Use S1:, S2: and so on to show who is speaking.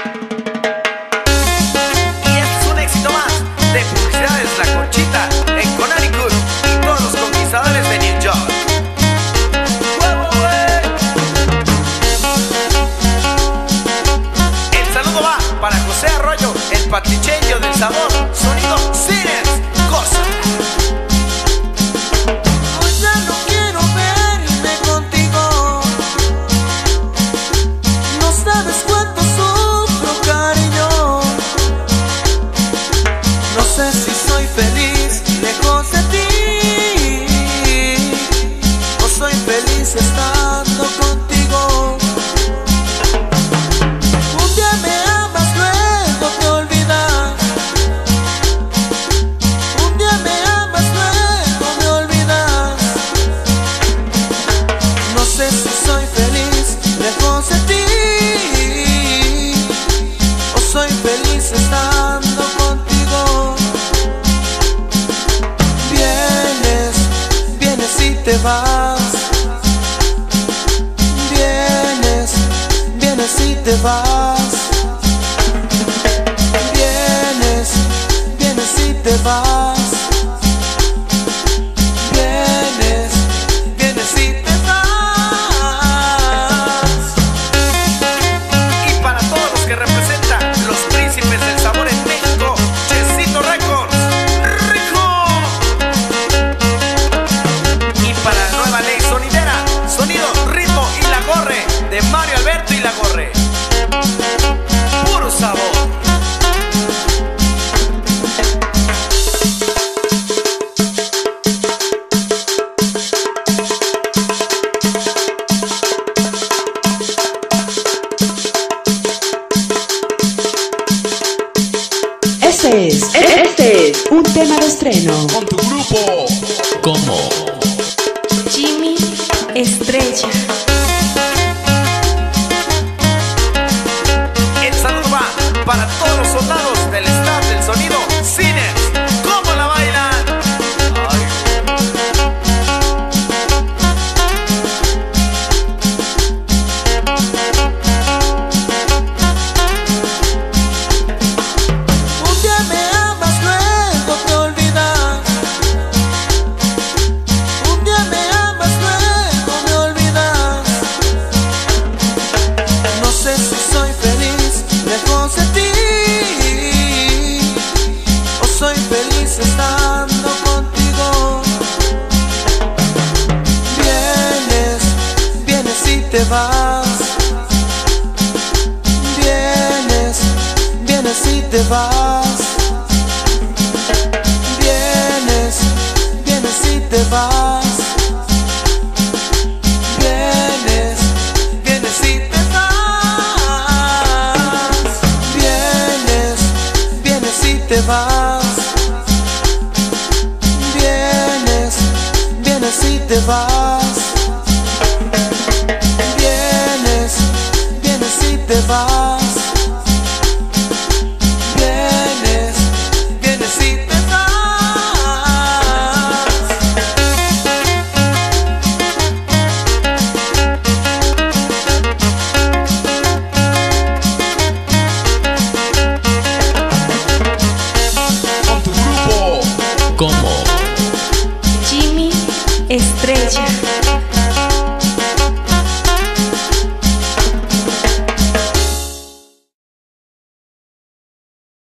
S1: Y este es un éxito más de Publicidades La Conchita en Connecticut y todos los conquistadores de New York. El saludo va para José Arroyo, el patichenio del sabor, sonido Cines, cosa.
S2: Estando contigo, un día me amas, luego te olvidas. Un día me amas, luego me olvidas. No sé si soy feliz lejos de ti, o soy feliz estando contigo. Vienes y te vas. Si te vas, vienes y te vas, vienes y te vas.
S1: Y para todos los que representan los príncipes del sabor en México, Chesito Records, ¡rico! Y para la nueva ley sonidera, sonido, ritmo y la gorre de Mario Alberto y la gorre. Puro sabor.
S3: Este es un tema de estreno
S4: con tu grupo como
S3: Jimmy Estrella.
S1: El saludo va para todos los soldados del staff del sonido Cines. ¿Cómo la bailan? Ay.
S2: Un día me amas, luego te olvidas. Un día me amas, luego me olvidas. No sé si soy feliz lejos de ti, o soy feliz estando contigo. Vienes y te vas. Vienes y te vas. Vienes y te vas. Vienes y te vas. Vienes y te vas. Vienes y te vas. Vienes y te vas.